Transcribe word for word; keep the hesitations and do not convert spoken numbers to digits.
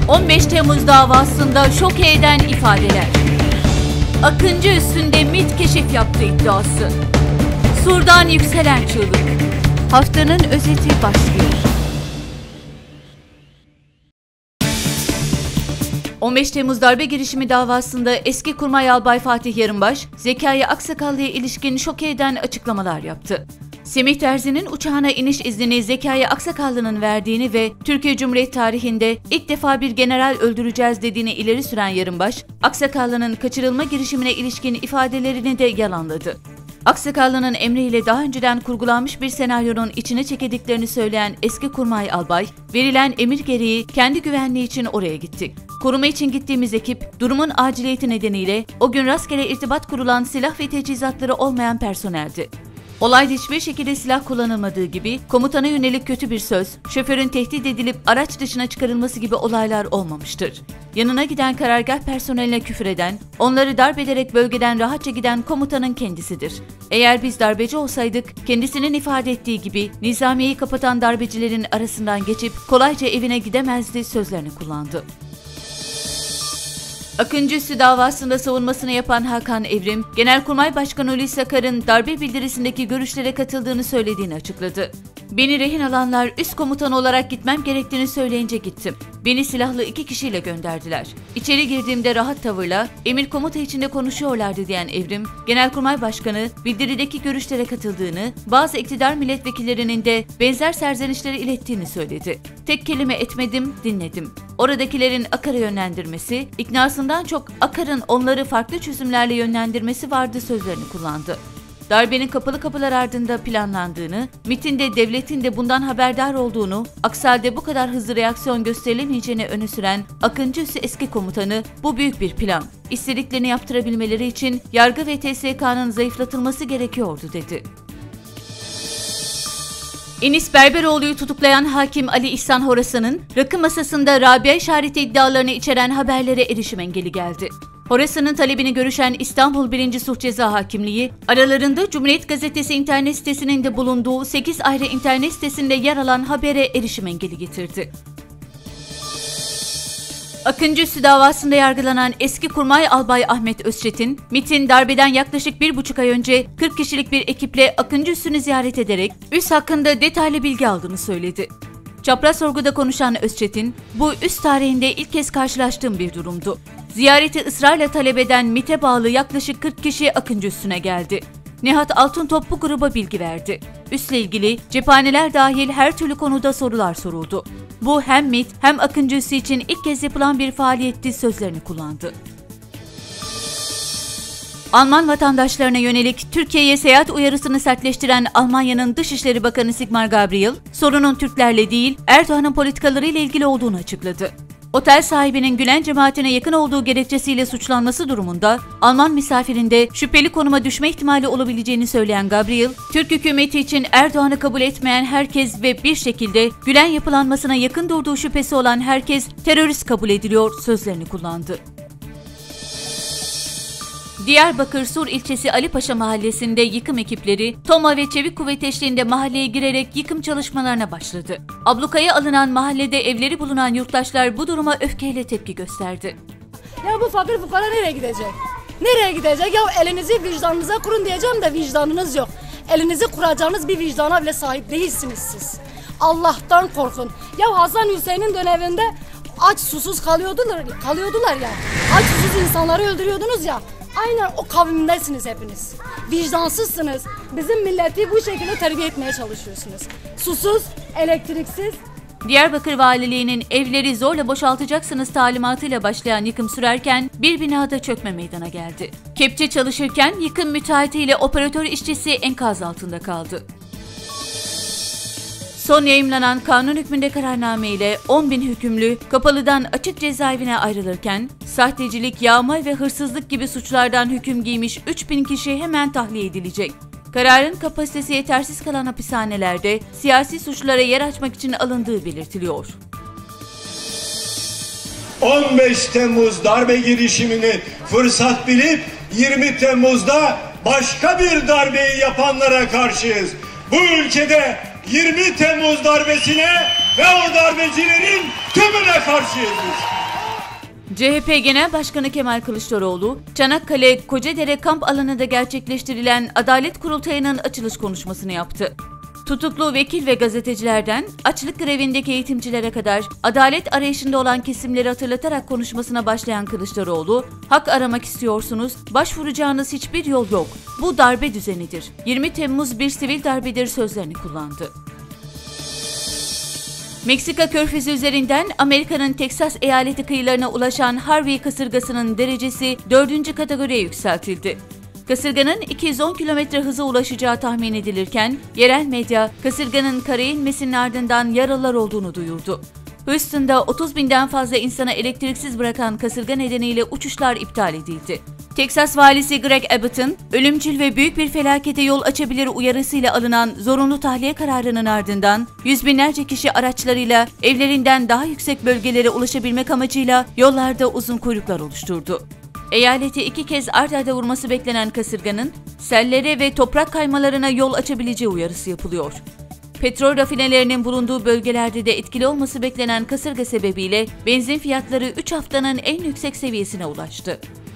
on beş Temmuz davasında şok eden ifadeler. Akıncı üstünde MİT keşif yaptığı iddiası. Sur'dan yükselen çığlık. Haftanın özeti başlıyor. on beş Temmuz darbe girişimi davasında eski Kurmay Albay Fatih Yarınbaş, Zekai Aksakallı'ya ilişkin şok eden açıklamalar yaptı. Semih Terzi'nin uçağına iniş iznini Zekai Aksakallı'nın verdiğini ve Türkiye Cumhuriyeti tarihinde ilk defa bir general öldüreceğiz dediğini ileri süren Yarınbaş, Aksakallı'nın kaçırılma girişimine ilişkin ifadelerini de yalanladı. Aksakallı'nın emriyle daha önceden kurgulanmış bir senaryonun içine çekildiklerini söyleyen eski Kurmay Albay, verilen emir gereği kendi güvenliği için oraya gittik. Koruma için gittiğimiz ekip, durumun aciliyeti nedeniyle o gün rastgele irtibat kurulan silah ve teçhizatları olmayan personeldi. Olayda hiçbir şekilde silah kullanılmadığı gibi komutana yönelik kötü bir söz, şoförün tehdit edilip araç dışına çıkarılması gibi olaylar olmamıştır. Yanına giden karargah personeline küfür eden, onları darp ederek bölgeden rahatça giden komutanın kendisidir. Eğer biz darbeci olsaydık, kendisinin ifade ettiği gibi nizamiyeyi kapatan darbecilerin arasından geçip kolayca evine gidemezdi sözlerini kullandı. Akıncı Üssü davasında savunmasını yapan Hakan Evrim, Genelkurmay Başkanı Hulusi Akar'ın darbe bildirisindeki görüşlere katıldığını söylediğini açıkladı. Beni rehin alanlar üst komutan olarak gitmem gerektiğini söyleyince gittim. Beni silahlı iki kişiyle gönderdiler. İçeri girdiğimde rahat tavırla emir komuta içinde konuşuyorlardı diyen Evrim, Genelkurmay Başkanı bildirideki görüşlere katıldığını, bazı iktidar milletvekillerinin de benzer serzenişleri ilettiğini söyledi. Tek kelime etmedim, dinledim. Oradakilerin Akar'a yönlendirmesi, iknasından çok Akar'ın onları farklı çözümlerle yönlendirmesi vardı sözlerini kullandı. Darbenin kapalı kapılar ardında planlandığını, MİT'in de devletin de bundan haberdar olduğunu, aksi halde bu kadar hızlı reaksiyon gösterilemeyeceğini öne süren Akıncı Üssü eski komutanı, bu büyük bir plan. İstediklerini yaptırabilmeleri için yargı ve T S K'nın zayıflatılması gerekiyordu dedi. Enis Berberoğlu'yu tutuklayan hakim Ali İhsan Horasan'ın rakı masasında Rabia işareti iddialarını içeren haberlere erişim engeli geldi. Horasan'ın talebini görüşen İstanbul birinci Suç Ceza Hakimliği, aralarında Cumhuriyet Gazetesi internet sitesinin de bulunduğu sekiz ayrı internet sitesinde yer alan habere erişim engeli getirdi. Akıncı Üssü davasında yargılanan eski Kurmay Albay Ahmet Özçetin, MİT'in darbeden yaklaşık bir buçuk ay önce kırk kişilik bir ekiple Akıncı Üssü'nü ziyaret ederek üs hakkında detaylı bilgi aldığını söyledi. Çapraz sorguda konuşan Özçetin, bu üs tarihinde ilk kez karşılaştığım bir durumdu. Ziyareti ısrarla talep eden MİT'e bağlı yaklaşık kırk kişi Akıncı Üssü'ne geldi. Nihat Altıntop bu gruba bilgi verdi. Üsle ilgili cephaneler dahil her türlü konuda sorular soruldu. Bu hem MİT hem Akıncı Üssü için ilk kez yapılan bir faaliyetti sözlerini kullandı. Alman vatandaşlarına yönelik Türkiye'ye seyahat uyarısını sertleştiren Almanya'nın Dışişleri Bakanı Sigmar Gabriel, sorunun Türklerle değil Erdoğan'ın politikalarıyla ilgili olduğunu açıkladı. Otel sahibinin Gülen cemaatine yakın olduğu gerekçesiyle suçlanması durumunda Alman misafirinde şüpheli konuma düşme ihtimali olabileceğini söyleyen Gabriel, Türk hükümeti için Erdoğan'ı kabul etmeyen herkes ve bir şekilde Gülen yapılanmasına yakın durduğu şüphesi olan herkes terörist kabul ediliyor sözlerini kullandı. Diyarbakır Sur ilçesi Alipaşa mahallesinde yıkım ekipleri TOMA ve Çevik Kuvvet eşliğinde mahalleye girerek yıkım çalışmalarına başladı. Ablukaya alınan mahallede evleri bulunan yurttaşlar bu duruma öfkeyle tepki gösterdi. Ya bu fakir fukara nereye gidecek? Nereye gidecek? Ya elinizi vicdanınıza kurun diyeceğim de vicdanınız yok. Elinizi kuracağınız bir vicdana bile sahip değilsiniz siz. Allah'tan korkun. Ya Hasan Hüseyin'in döneminde aç susuz kalıyordular, kalıyordular ya. Aç susuz insanları öldürüyordunuz ya. Aynen o kavimdesiniz hepiniz. Vicdansızsınız. Bizim milleti bu şekilde terbiye etmeye çalışıyorsunuz. Susuz, elektriksiz. Diyarbakır Valiliği'nin evleri zorla boşaltacaksınız talimatıyla başlayan yıkım sürerken bir binada çökme meydana geldi. Kepçe çalışırken yıkım müteahhitiyle operatör işçisi enkaz altında kaldı. Son yayımlanan kanun hükmünde kararname ile on bin hükümlü Kapalı'dan açık cezaevine ayrılırken, sahtecilik, yağma ve hırsızlık gibi suçlardan hüküm giymiş üç bin kişi hemen tahliye edilecek. Kararın kapasitesi yetersiz kalan hapishanelerde siyasi suçlara yer açmak için alındığı belirtiliyor. on beş Temmuz darbe girişimini fırsat bilip yirmi Temmuz'da başka bir darbeyi yapanlara karşıyız. Bu ülkede yirmi Temmuz darbesine ve o darbecilerin tümüne karşıyız biz. C H P Genel Başkanı Kemal Kılıçdaroğlu, Çanakkale Kocadere kamp alanında gerçekleştirilen Adalet Kurultayı'nın açılış konuşmasını yaptı. Tutuklu vekil ve gazetecilerden açlık grevindeki eğitimcilere kadar adalet arayışında olan kesimleri hatırlatarak konuşmasına başlayan Kılıçdaroğlu, "Hak aramak istiyorsunuz, başvuracağınız hiçbir yol yok. Bu darbe düzenidir. yirmi Temmuz bir sivil darbedir" sözlerini kullandı. Meksika körfezi üzerinden Amerika'nın Teksas eyaleti kıyılarına ulaşan Harvey kasırgasının derecesi dördüncü kategoriye yükseltildi. Kasırganın iki yüz on kilometre hıza ulaşacağı tahmin edilirken, yerel medya kasırganın karaya inmesinin ardından yaralılar olduğunu duyurdu. Houston'da otuz binden fazla insana elektriksiz bırakan kasırga nedeniyle uçuşlar iptal edildi. Teksas valisi Greg Abbott'ın ölümcül ve büyük bir felakete yol açabilir uyarısıyla alınan zorunlu tahliye kararının ardından yüz binlerce kişi araçlarıyla evlerinden daha yüksek bölgelere ulaşabilmek amacıyla yollarda uzun kuyruklar oluşturdu. Eyaleti iki kez art arda vurması beklenen kasırganın sellere ve toprak kaymalarına yol açabileceği uyarısı yapılıyor. Petrol rafinelerinin bulunduğu bölgelerde de etkili olması beklenen kasırga sebebiyle benzin fiyatları üç haftanın en yüksek seviyesine ulaştı.